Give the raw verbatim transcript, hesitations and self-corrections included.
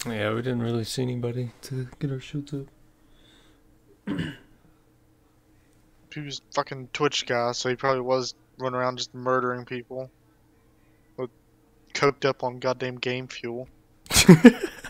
Yeah, we didn't really see anybody to get our shields up. He was a fucking Twitch guy, so he probably was running around just murdering people. With- Coked up on goddamn game fuel.